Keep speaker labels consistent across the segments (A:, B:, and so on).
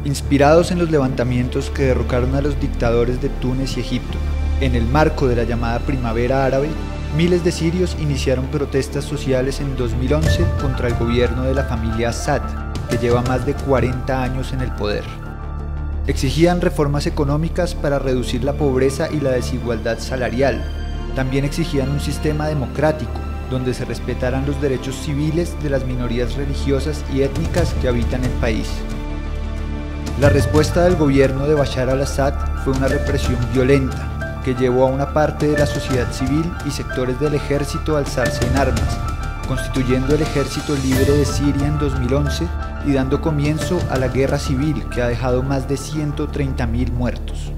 A: Inspirados en los levantamientos que derrocaron a los dictadores de Túnez y Egipto, en el marco de la llamada Primavera Árabe, miles de sirios iniciaron protestas sociales en 2011 contra el gobierno de la familia Assad, que lleva más de 40 años en el poder. Exigían reformas económicas para reducir la pobreza y la desigualdad salarial. También exigían un sistema democrático, donde se respetaran los derechos civiles de las minorías religiosas y étnicas que habitan el país. La respuesta del gobierno de Bashar al-Assad fue una represión violenta, que llevó a una parte de la sociedad civil y sectores del ejército a alzarse en armas, constituyendo el Ejército Libre de Siria en 2011 y dando comienzo a la guerra civil que ha dejado más de 130.000 muertos.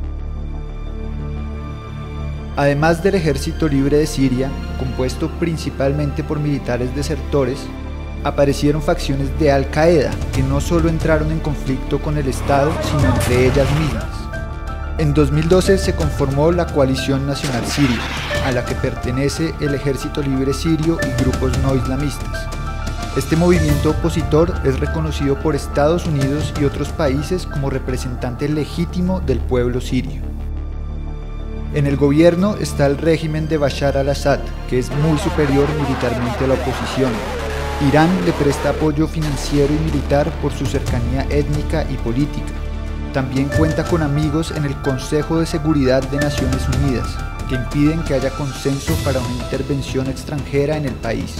A: Además del Ejército Libre de Siria, compuesto principalmente por militares desertores, aparecieron facciones de Al-Qaeda que no solo entraron en conflicto con el Estado, sino entre ellas mismas. En 2012 se conformó la Coalición Nacional Siria, a la que pertenece el Ejército Libre Sirio y grupos no islamistas. Este movimiento opositor es reconocido por Estados Unidos y otros países como representante legítimo del pueblo sirio. En el gobierno está el régimen de Bashar al-Assad, que es muy superior militarmente a la oposición. Irán le presta apoyo financiero y militar por su cercanía étnica y política. También cuenta con amigos en el Consejo de Seguridad de Naciones Unidas, que impiden que haya consenso para una intervención extranjera en el país.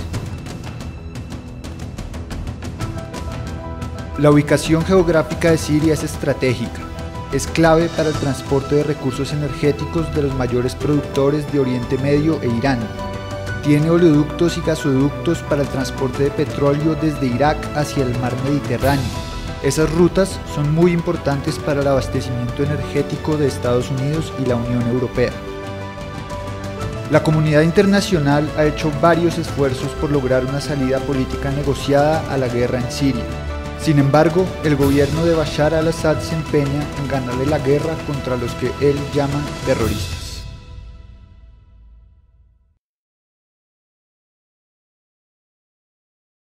A: La ubicación geográfica de Siria es estratégica. Es clave para el transporte de recursos energéticos de los mayores productores de Oriente Medio e Irán. Tiene oleoductos y gasoductos para el transporte de petróleo desde Irak hacia el mar Mediterráneo. Esas rutas son muy importantes para el abastecimiento energético de Estados Unidos y la Unión Europea. La comunidad internacional ha hecho varios esfuerzos por lograr una salida política negociada a la guerra en Siria. Sin embargo, el gobierno de Bashar al-Assad se empeña en ganarle la guerra contra los que él llama terroristas.